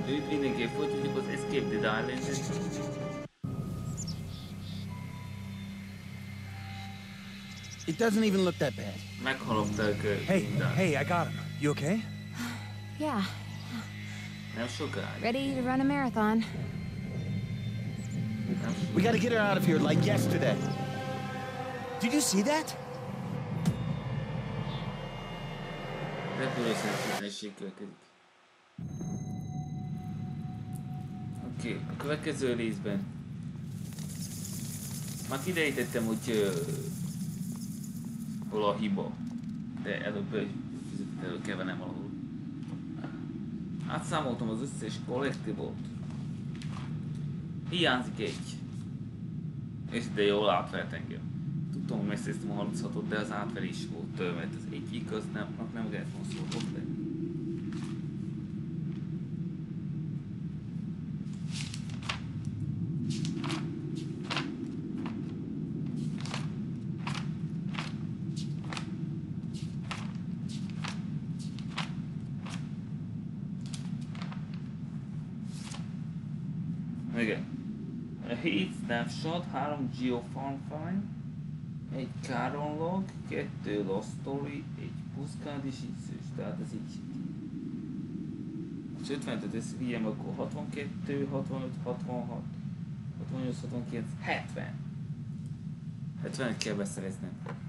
Őt mindenképp folytatjuk az Escape the Island-et. It doesn't even look that bad. Meghalották Hey, I got him. You okay? Yeah. Nem sokáig. Ready to run a marathon. We gotta get her out of here like yesterday. Did you see that? Repülőszerűtlenség következik. Oké, a következő részben már kidejtettem, hogy hol a hiba, de előbb egy fizetett elő kell vennem valahol. Átszámoltam az összes collectible-t. Hiányzik egy. És de jól átvert engem. Tudtam, hogy megszereztem a 36-ot, de az átverés volt, mert az egyik az nem lehet volna szóltott le. Igen. 7 snapshot, 3 geofarm find, 1 Caron log, 2 lost story, 1 puszkád és így szős, tehát ez így. És 55-öt ezt vigyem, akkor 62, 65, 66, 68, 69, 70. 70-et kell beszereznem.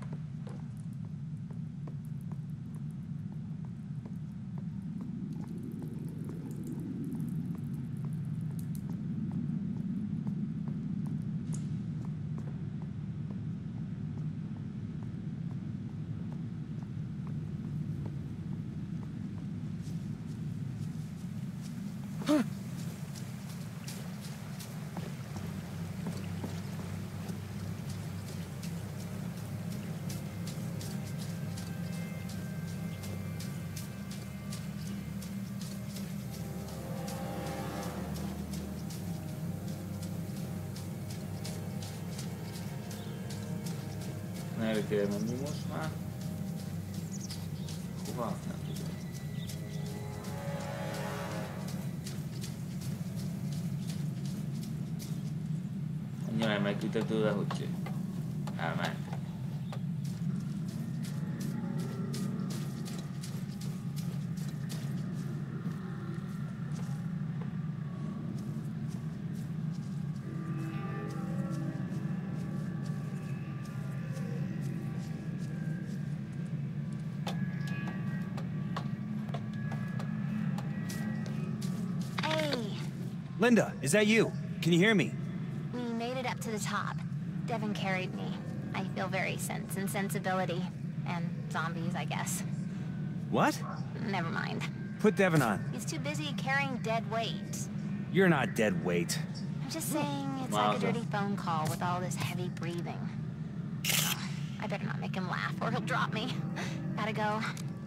El kell menni most már. Hova? Nem tudom. Annyira elmegküldtek tőle, hogy elment. Linda, is that you? Can you hear me? We made it up to the top. Devin carried me. I feel very Sense and Sensibility. And zombies, I guess. What? Never mind. Put Devin on. He's too busy carrying dead weight. You're not dead weight. I'm just saying it's like a dirty phone call with all this heavy breathing. I better not make him laugh or he'll drop me. Gotta go.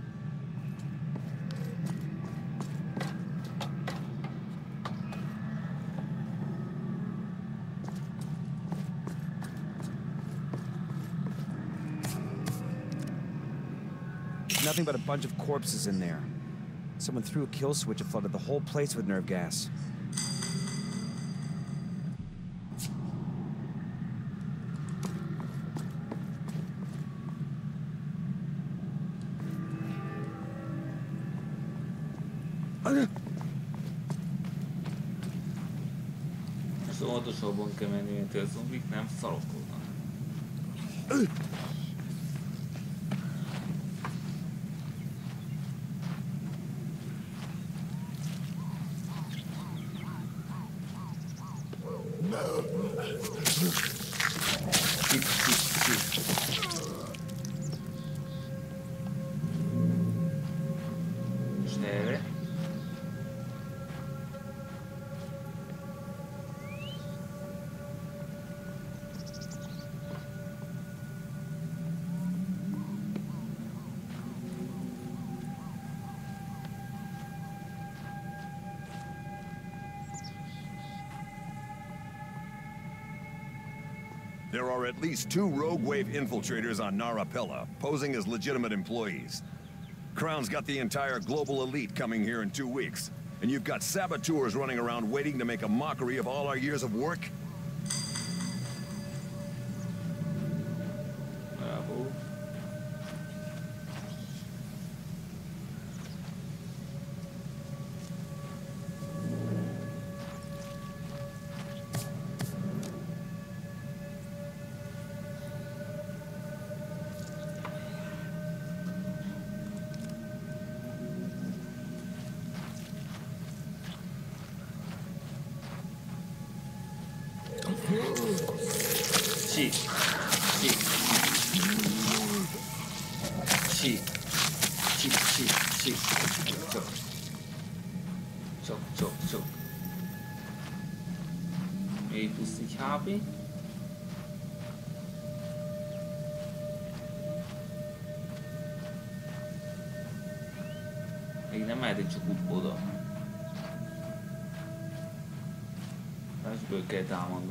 Nothing but a bunch of corpses in there. Someone threw a kill switch and flooded the whole place with nerve gas. Óvatosabban kell menni, mint a zombik nem szarokkolnak. There are at least 2 Rogue Wave infiltrators on Narapella, posing as legitimate employees. Crown's got the entire global elite coming here in 2 weeks. And you've got saboteurs running around waiting to make a mockery of all our years of work? Bravo. Cheek. Cheek. Cheek. Cheek, cheek, cheek. Çok. Çok, çok, çok. Még plusz egy HP. Még nem mehetek csak úgy oda. Másből kell támadnom.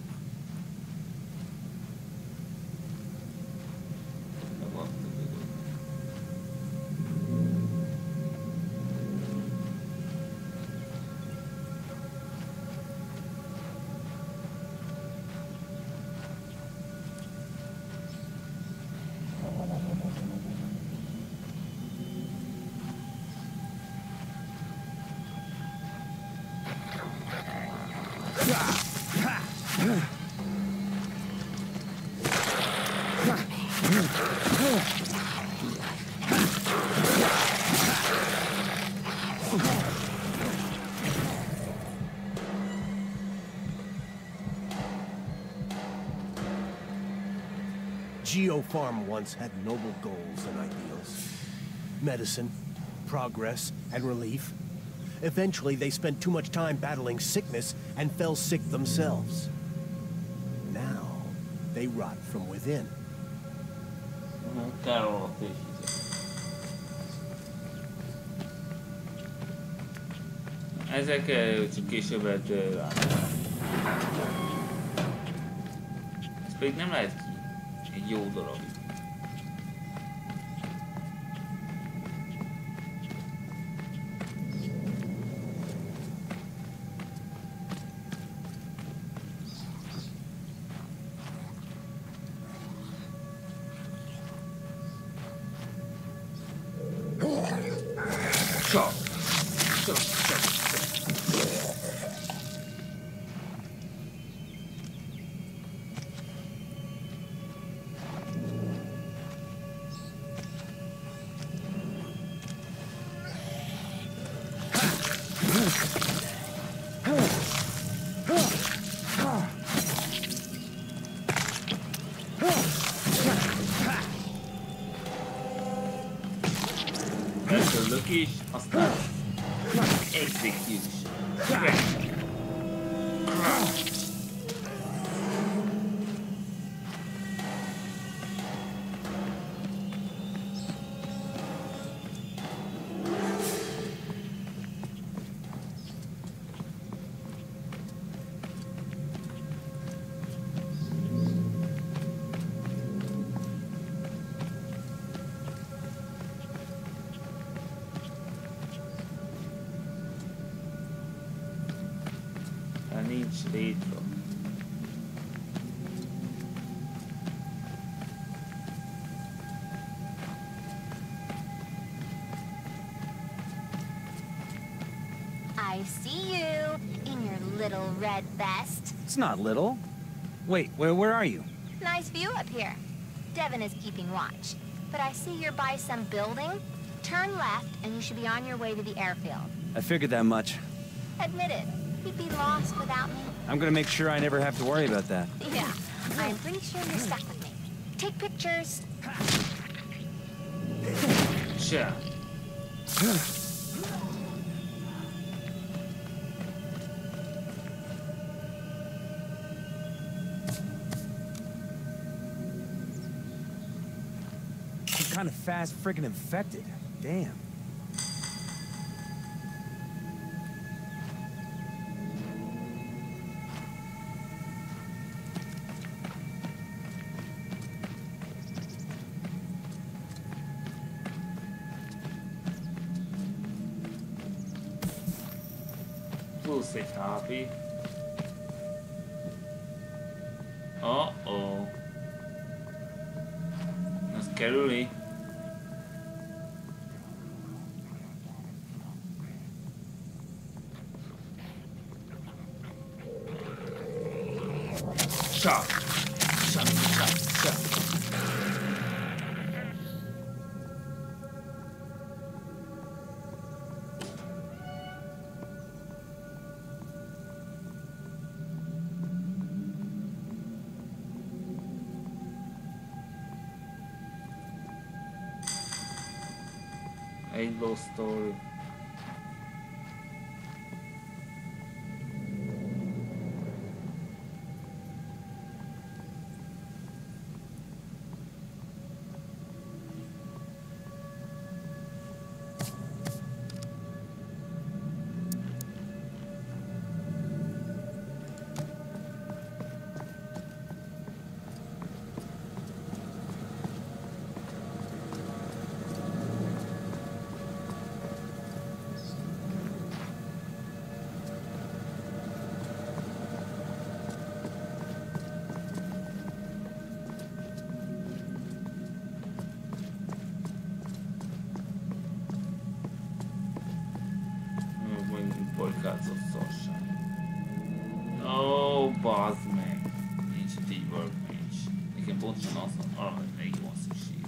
Geopharm once had noble goals and ideals. Medicine, progress, and relief. Eventually, they spent too much time battling sickness and fell sick themselves. Now, they rot from within. Ezek csak később lehet ez pedig nem lehet ki. Egy jó darabig. Csak. Először is, aztán execution. Nincs létre. I see you in your little red vest. It's not little. Wait, where are you? Nice view up here. Devin is keeping watch. But I see you're by some building. Turn left and you should be on your way to the airfield. I figured that much. Admit it. You'd be lost without me. I'm gonna make sure I never have to worry about that. Yeah, I'm pretty sure you're stuck with me. Take pictures. Sure. I'm kind of fast freaking infected. Damn. Plusz egy HP. Oh-oh. Ez kerüli. Csak. Egy low story. Bolykázott szorság. Ó, bazd meg! Nincs itt így workbench. Nekem pontosan arra, hogy még van szükség.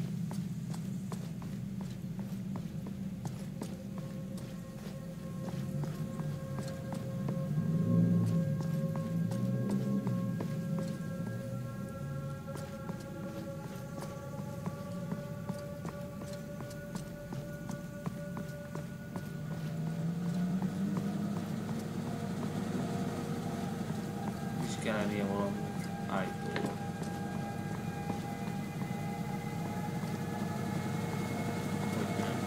Kell lennie valami állítólag. Hogy nem.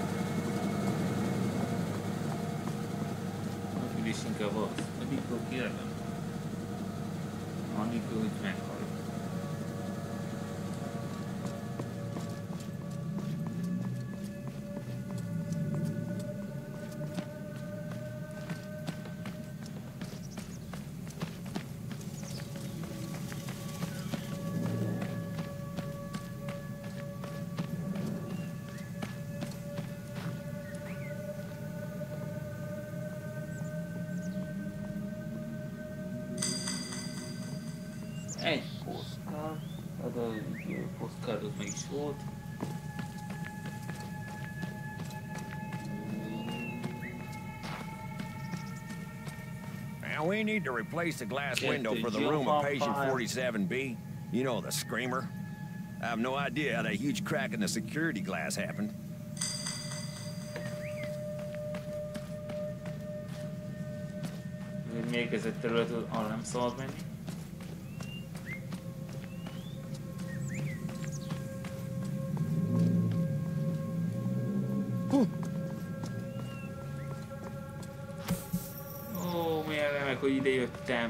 Akkor is inkább az. Amikor kérem. Amikor, hogy meghal. Egy postcard, hát a postcardot meg is volt. Now we need to replace the glass window for the room of patient 47B. You know, the screamer. I have no idea how that huge crack in the security glass happened. Még ez egy területről arra nem szabad menni. Ó, milyen remek, hogy ide jöttem.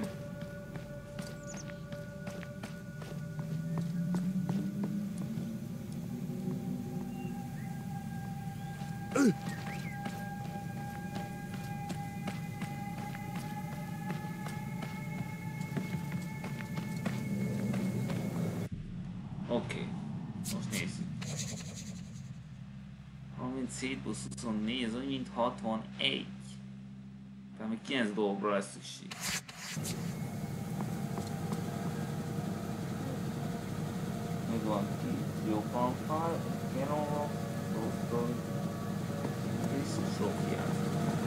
Oké, most nézzük. 37 plusz 24, ez úgy mint 61. Tehát még 9 dolgokra lesz szükség. Még van 2 jó fanfár, Canon, Rostol, és sok játék.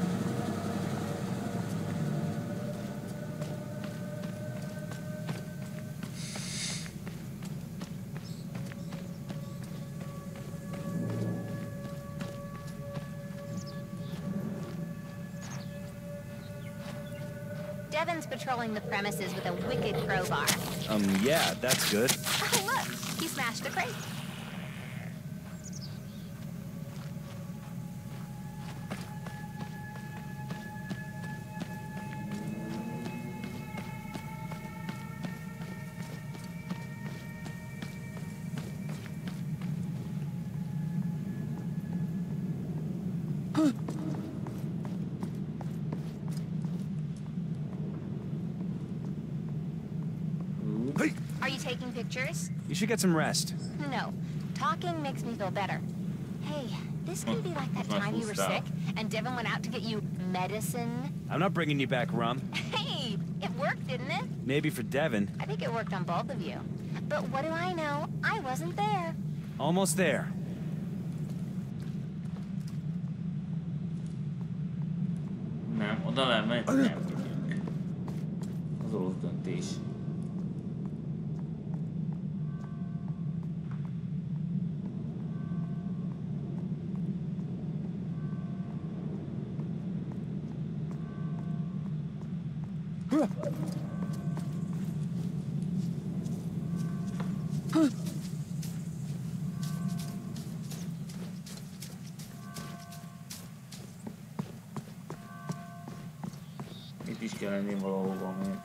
Devin's patrolling the premises with a wicked crowbar. Yeah, that's good. Oh, look! He smashed the crate. taking pictures? You should get some rest. No. Talking makes me feel better. Hey, this could be like that time you were sick and Devin went out to get you medicine. I'm not bringing you back rum. Hey, it worked, didn't it? Maybe for Devin. I think it worked on both of you. But what do I know? I wasn't there. Almost there. Nem, oda lemegy, nem tudjuk. Az rossz döntés. Itt is kell lenni valahova, mert...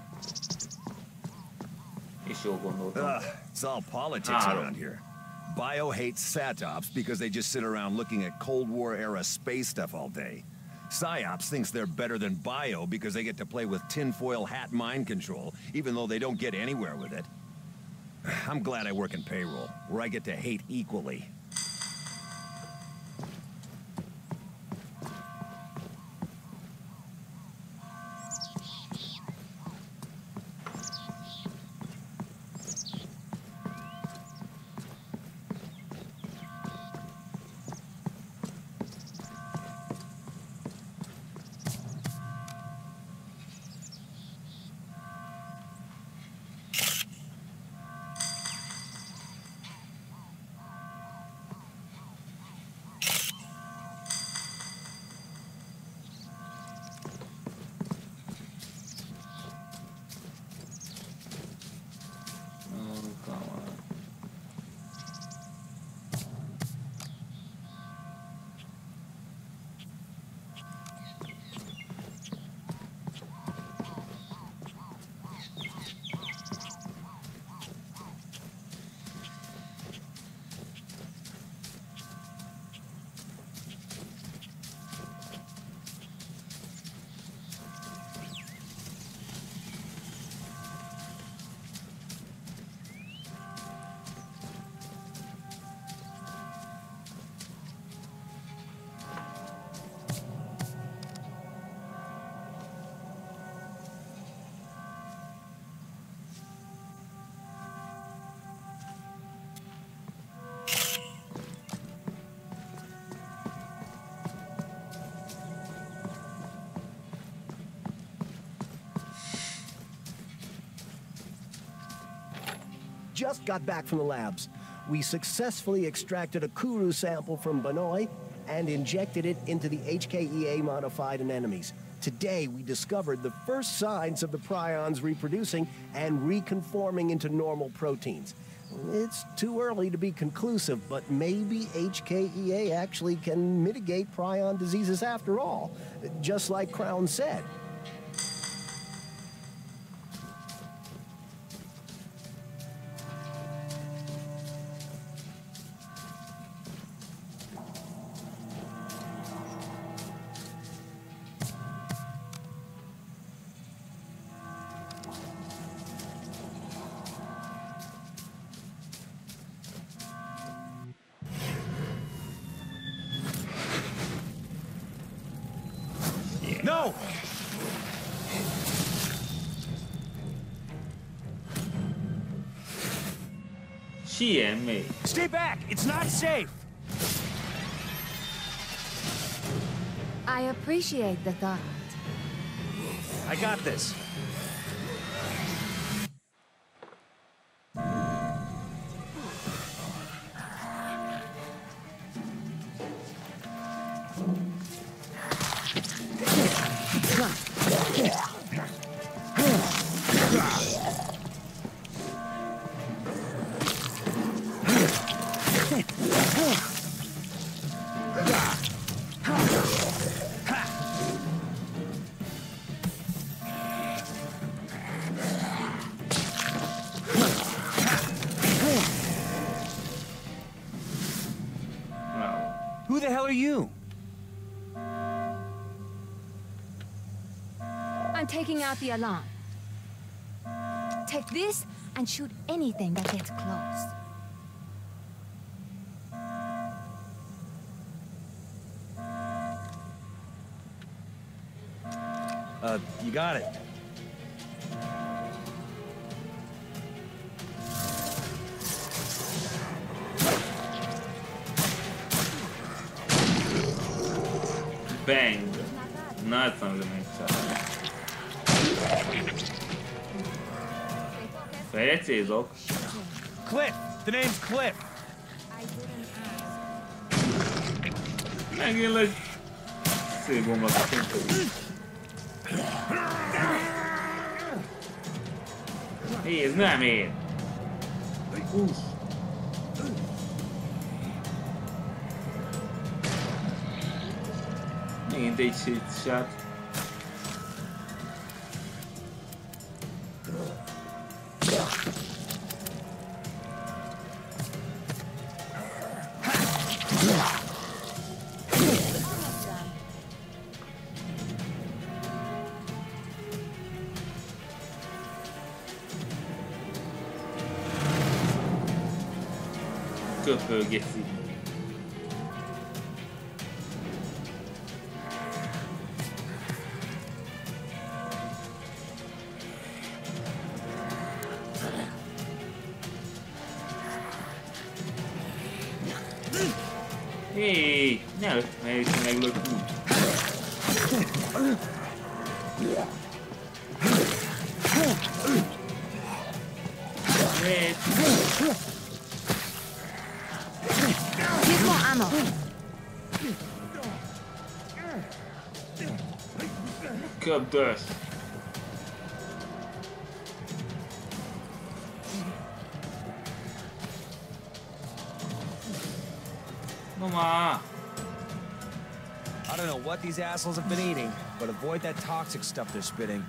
És jól gondoltam. It's all politics around here. Bio hates SATOPS because they just sit around looking at Cold War era space stuff all day. PSYOPs thinks they're better than Bio because they get to play with tinfoil hat mind control, even though they don't get anywhere with it. I'm glad I work in payroll, where I get to hate equally. Just got back from the labs. We successfully extracted a Kuru sample from Banoi and injected it into the HKEA-modified anemones. Today, we discovered the first signs of the prions reproducing and reconforming into normal proteins. It's too early to be conclusive, but maybe HKEA actually can mitigate prion diseases after all, just like Crown said. No! Sielni. Stay back! It's not safe! I appreciate the thought. I got this. Who the hell are you? I'm taking out the alarm. Take this and shoot anything that gets close. You got it. Bang! Nagyszerűen megcsinálom. Fejecézok. Cliff! The name's Cliff! Megint egy szélgomlatot szintén. Hé, ez nem ér! Hús! Megint egy shit. Köpölgeszi. Hé, ne meglökni. Here's more ammo. Köpdös. Mama. I don't know what these assholes have been eating, but avoid that toxic stuff they're spitting.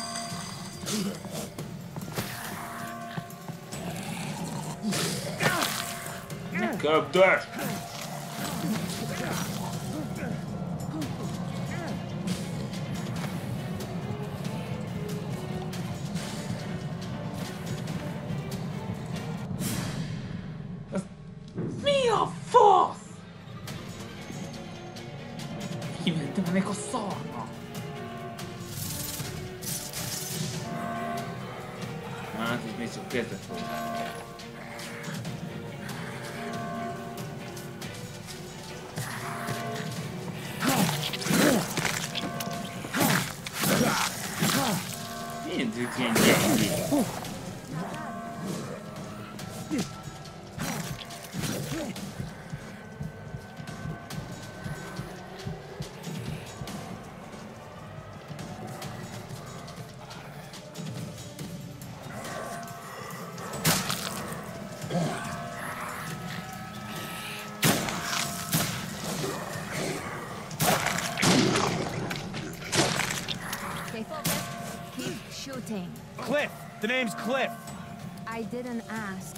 Köpdös. Mi a fasz? Kimentem ennek a szarnak. Hát, ez még csak kezdett volt. Miért ők ilyen gyengék? Stay focused. Keep shooting. Cliff! The name's Cliff! I didn't ask.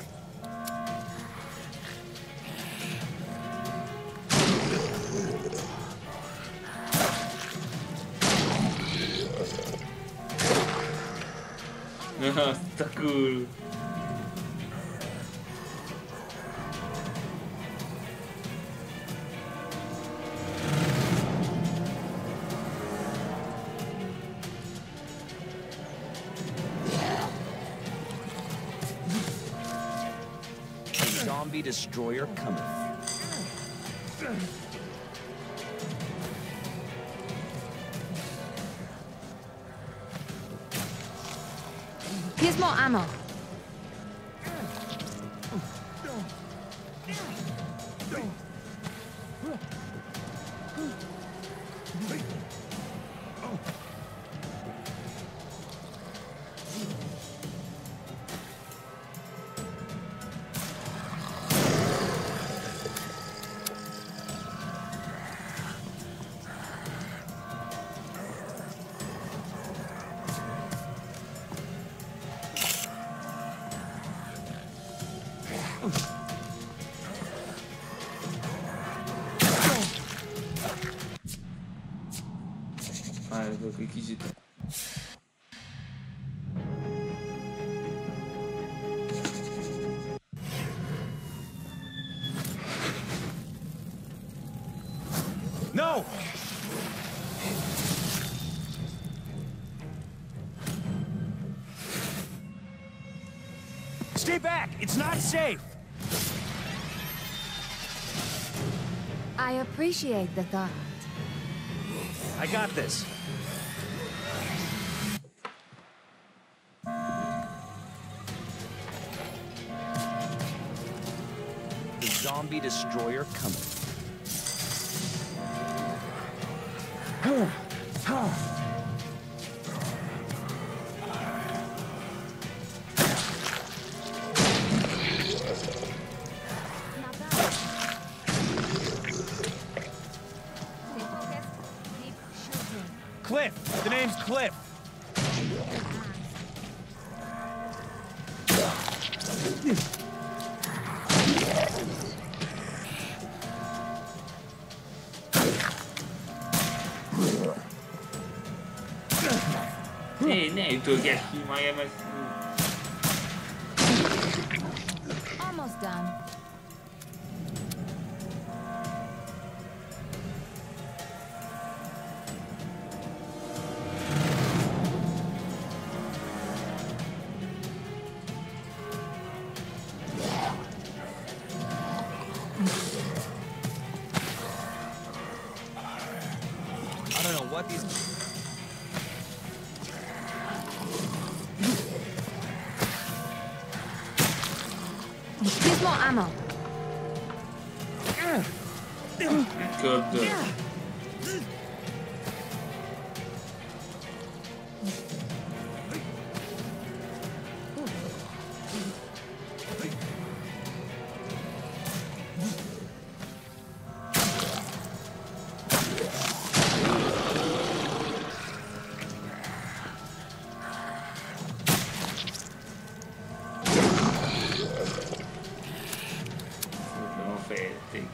Nossa, cool. Zombie destroyer cometh. Here's more ammo. Várjunk egy kicsit. No! Stay back! It's not safe! I appreciate the thought. I got this. The zombie destroyer coming. Not bad. Stay focused. Keep shooting. Cliff! The name's Cliff! Ne ütölget ki majd meg. Almost done. I don't know what these... Here's more ammo. Köptő. Nagyon félték.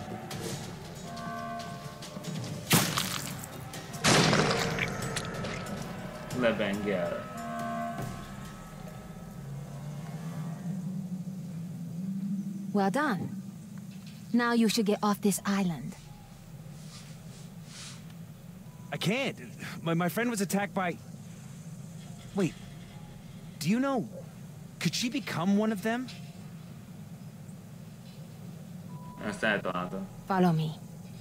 Lebengel. Well done. Now you should get off this island. I can't. My friend was attacked by... Wait. Do you know... Could she become one of them? Ezt eltaláltam. Follow me.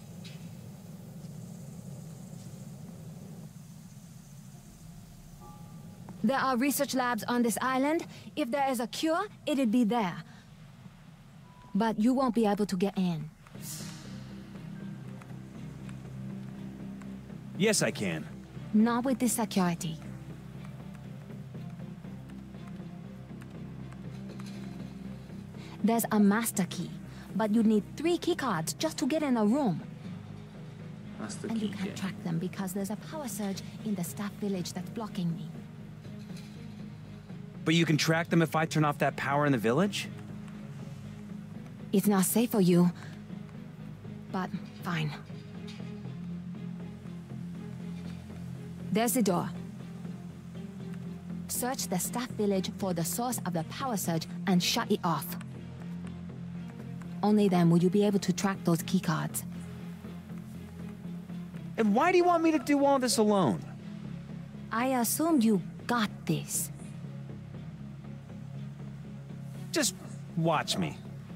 There are research labs on this island. If there is a cure, it'd be there. But you won't be able to get in. Yes, I can. Not with this security. There's a master key, but you need 3 keycards just to get in a room. Azt a And you can't kiket. track them because there's a power surge in the staff village that's blocking me. But you can track them if I turn off that power in the village? It's not safe for you, but fine. There's the door. Search the staff village for the source of the power surge and shut it off. Only then will you be able to track those keycards. And why do you want me to do all this alone? I assumed you got this. Just watch me.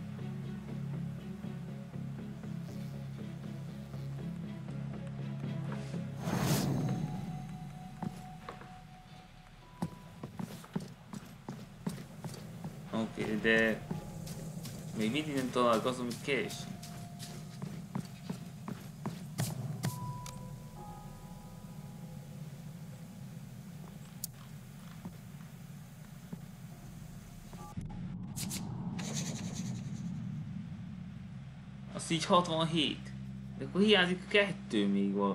Oké, de... Még mindig nem találkozom, hogy kés. Azt így 67. De akkor hiányzik a 2 még van.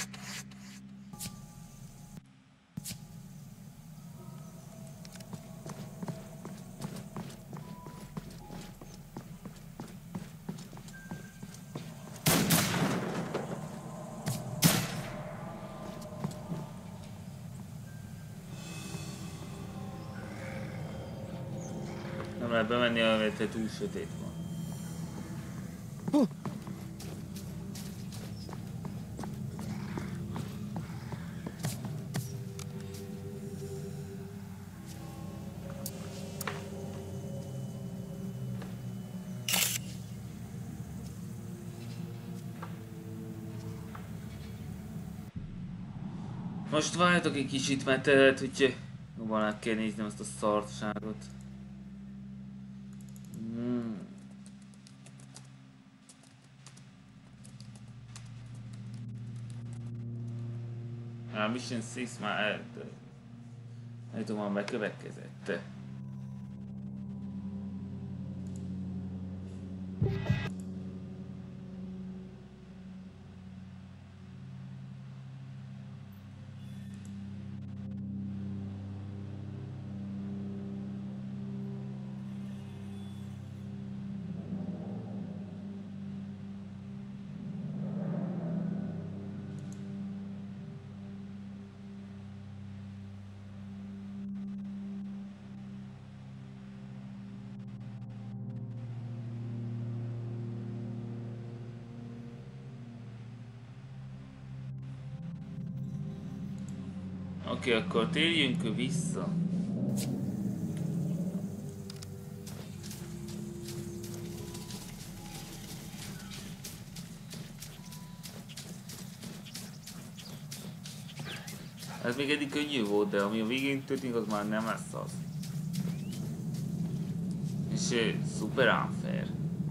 Nem lehet bemenni, mert túl sötét van. Most várjatok egy kicsit, mert lehet, hogy jobban át kell néznem ezt a szarságot. A Mission 6 már nem tudom, bekövetkezett. Oké, akkor térjünk vissza. Ez még eddig könnyű volt, de ami a végén történik, az már nem lesz az. És szuper unfair.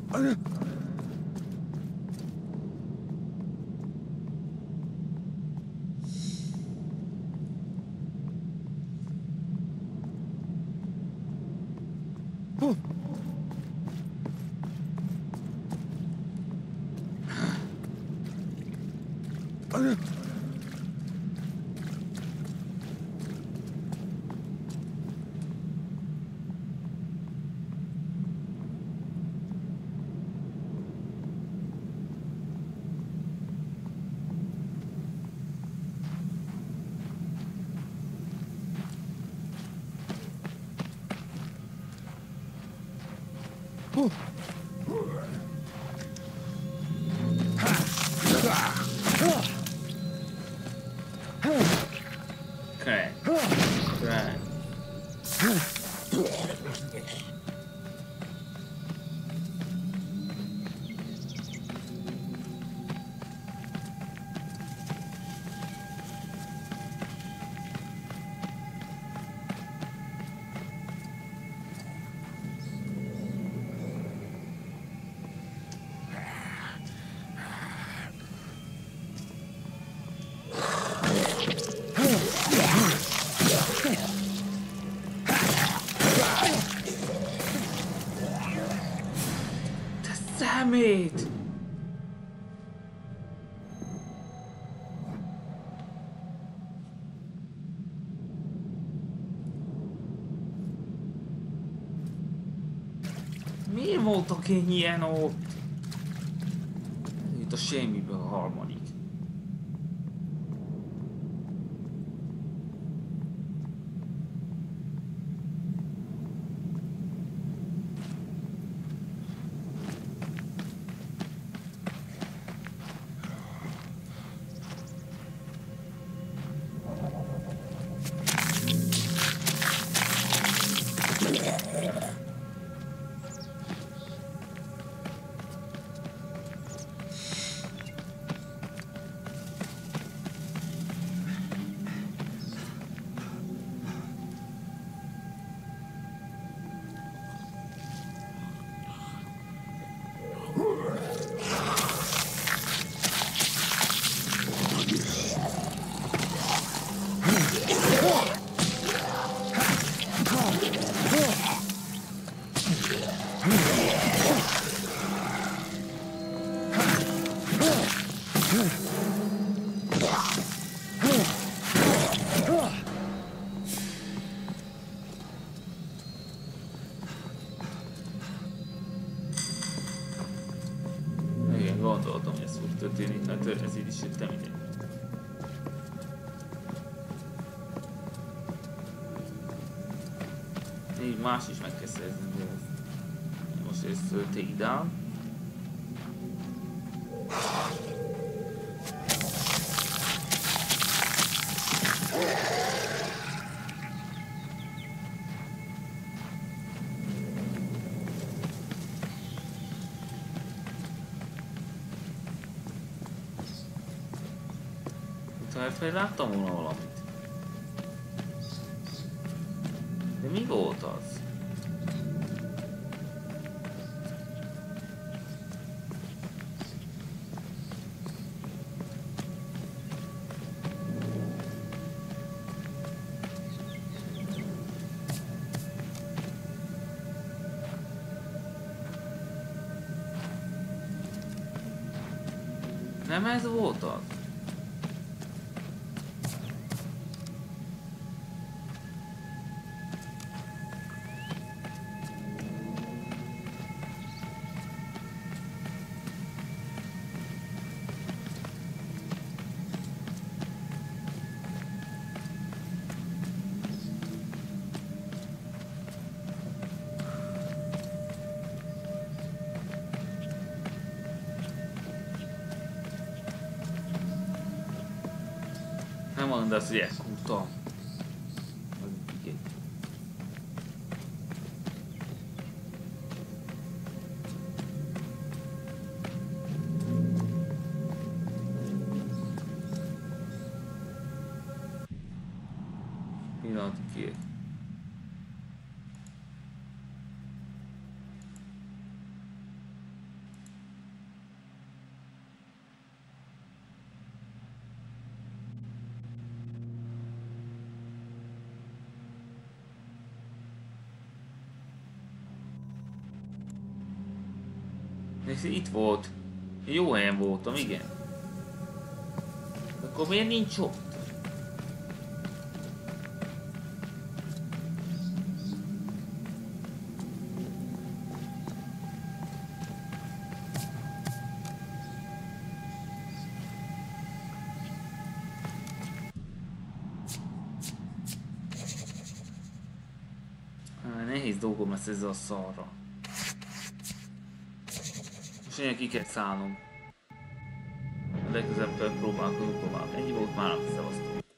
Számít! Miért voltak ennyien ott? Itt a semmiből a harmadik. Gondoltam, hogy ez úgy történik, mert ez így is jöttem ide. Így más is meg kell szerezni, de most ez take down. Felfelé láttam volna valamit. De mi volt az? Nem ez volt az? Nem mondd azt, hogy elkúrtam. Pillanatikért. Itt volt. Jó helyen voltam, igen. Akkor miért nincs ott? Nehéz dolgom lesz ezzel a szarra. És én ki kell szállnom. Legközelebb próbálkozunk tovább. Ennyi volt már, szevasztok.